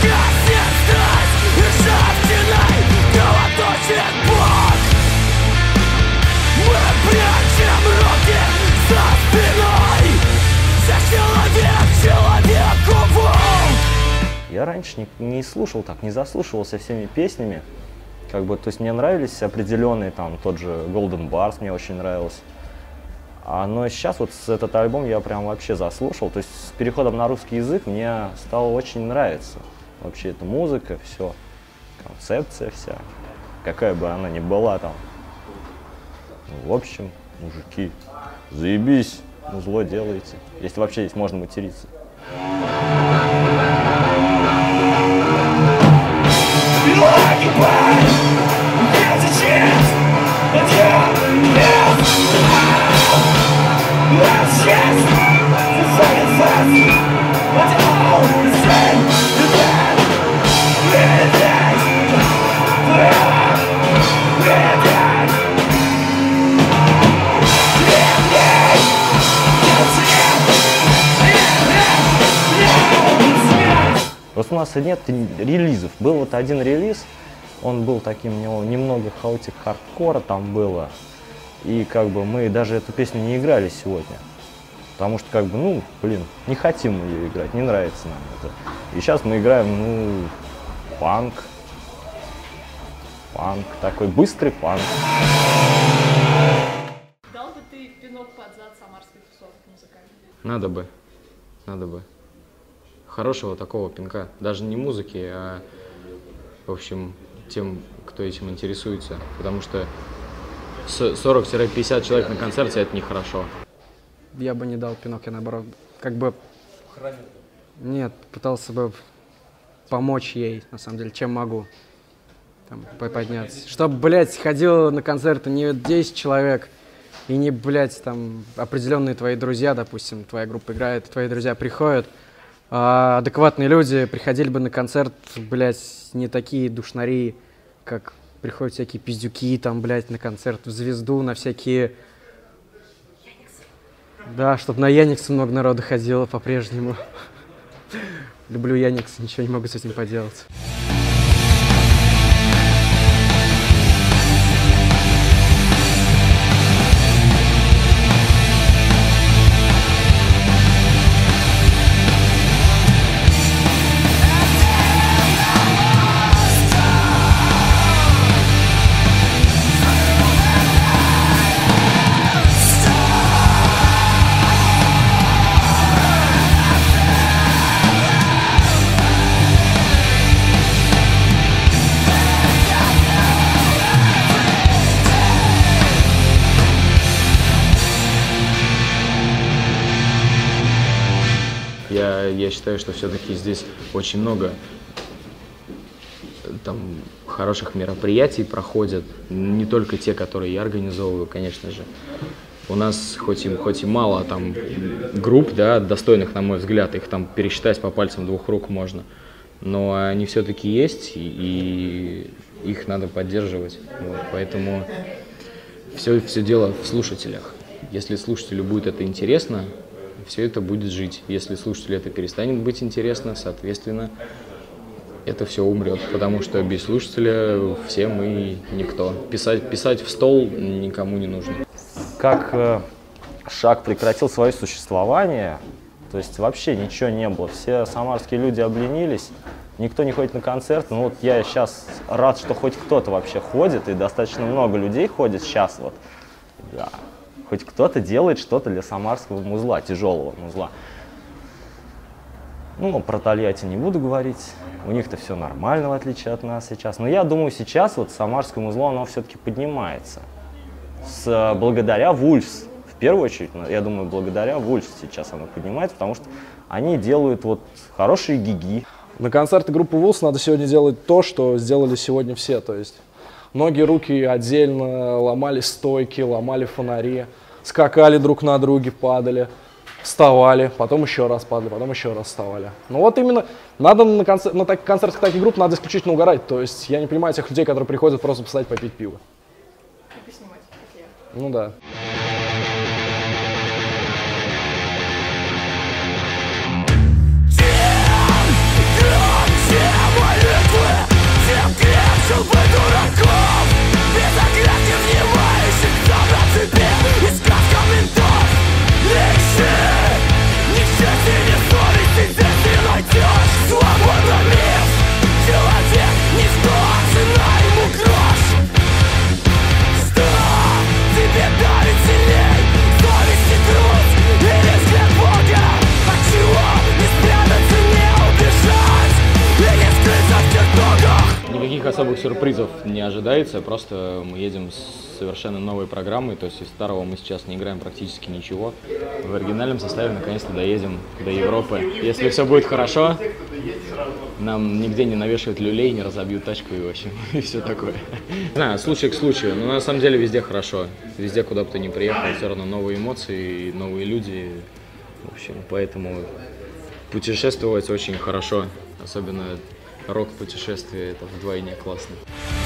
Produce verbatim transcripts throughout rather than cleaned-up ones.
Я раньше не, не слушал так, не заслушивался всеми песнями, как бы, то есть мне нравились определенные, там, тот же Golden Bars мне очень нравился. А, но сейчас вот этот альбом я прям вообще заслушал, то есть с переходом на русский язык мне стало очень нравиться. Вообще эта музыка, все, концепция вся, какая бы она ни была там. В общем, мужики, заебись, музло делаете, если вообще здесь можно материться. Просто у нас нет релизов. Был вот один релиз, он был таким, у него немного хаотик хардкора там было. И как бы мы даже эту песню не играли сегодня. Потому что как бы, ну, блин, не хотим мы ее играть, не нравится нам это. И сейчас мы играем, ну, панк. Панк, такой быстрый панк. Дал бы ты пинок под зад самарской тусовки музыкальной? Надо бы, надо бы. Хорошего такого пинка, даже не музыки, а, в общем, тем, кто этим интересуется, потому что сорок-пятьдесят человек на концерте — это нехорошо. Я бы не дал пинок, я наоборот, как бы, нет, пытался бы помочь ей, на самом деле, чем могу, там, подняться. Чтобы, блядь, ходило на концерты не десять человек, и не, блядь, там, определенные твои друзья, допустим, твоя группа играет, твои друзья приходят, а адекватные люди приходили бы на концерт, блядь, не такие душнари, как приходят всякие пиздюки, там, блядь, на концерт в «Звезду», на всякие... Да, чтобы на Яникс много народу ходило по-прежнему. Люблю Яникс, ничего не могу с этим поделать. Я, я считаю, что все-таки здесь очень много там хороших мероприятий проходят, не только те, которые я организовываю, конечно же. У нас хоть и, хоть и мало там групп, да, достойных, на мой взгляд, их там пересчитать по пальцам двух рук можно, но они все-таки есть, и, и их надо поддерживать. Вот, поэтому все, все дело в слушателях. Если слушателю будет это интересно, все это будет жить. Если слушателю это перестанет быть интересно, соответственно, это все умрет, потому что без слушателя все мы никто. Писать, писать в стол никому не нужно. Как э, Шаг прекратил свое существование, то есть вообще ничего не было. Все самарские люди обленились, никто не ходит на концерты. Ну вот я сейчас рад, что хоть кто-то вообще ходит, и достаточно много людей ходит сейчас вот. Да. Хоть кто-то делает что-то для самарского музла, тяжелого музла. Ну, про Тольятти не буду говорить, у них-то все нормально, в отличие от нас сейчас. Но я думаю, сейчас вот самарское музло, оно все-таки поднимается. С, благодаря Вульфс, в первую очередь, я думаю, благодаря Вульфс сейчас оно поднимается, потому что они делают вот хорошие гиги. На концерты группы Вульфс надо сегодня делать то, что сделали сегодня все, то есть ноги, руки отдельно, ломали стойки, ломали фонари, скакали друг на друге, падали, вставали, потом еще раз падали, потом еще раз вставали. Ну вот именно, надо на, концерт, на так, концертах таких групп надо исключительно угорать. То есть я не понимаю тех людей, которые приходят просто посидеть, попить пиво. И поснимать, как я. Ну да. Тем, кто никаких особых сюрпризов не ожидается, просто мы едем с совершенно новой программой, то есть из старого мы сейчас не играем практически ничего. В оригинальном составе наконец-то доедем до Европы. Если все будет хорошо, нам нигде не навешивают люлей, не разобьют тачку и вообще, и все такое. Не знаю, случай к случаю, но на самом деле везде хорошо. Везде, куда бы ты ни приехал, все равно новые эмоции, новые люди. В общем, поэтому путешествовать очень хорошо, особенно рок-путешествие, это вдвойне классно.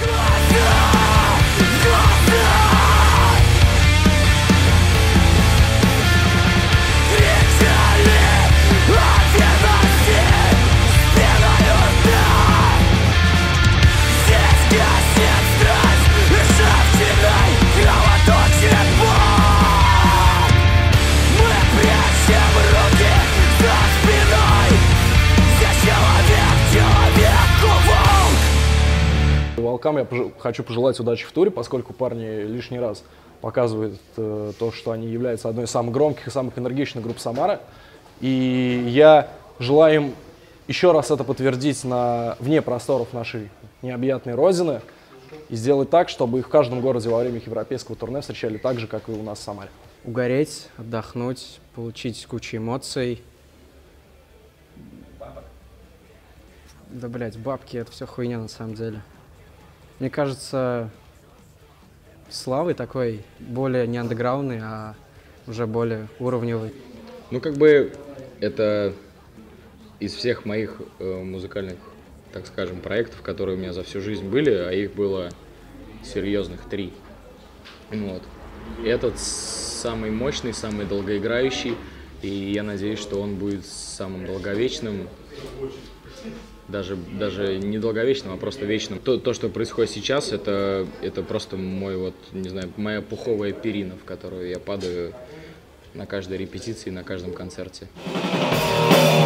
Волкам я пож... хочу пожелать удачи в туре, поскольку парни лишний раз показывают э, то, что они являются одной из самых громких и самых энергичных групп Самары. И я желаю им еще раз это подтвердить на... вне просторов нашей необъятной родины и сделать так, чтобы их в каждом городе во время их европейского турне встречали так же, как и у нас в Самаре. Угореть, отдохнуть, получить кучу эмоций. Да, блядь, бабки — это все хуйня на самом деле. Мне кажется, Славы такой более не андеграундный, а уже более уровневый. Ну, как бы, это из всех моих э, музыкальных, так скажем, проектов, которые у меня за всю жизнь были, а их было серьезных три. Вот. И этот самый мощный, самый долгоиграющий, и я надеюсь, что он будет самым долговечным. Даже, даже не долговечным, а просто вечным. То, то, что происходит сейчас, это, это просто мой, вот, не знаю, моя пуховая перина, в которую я падаю на каждой репетиции, на каждом концерте.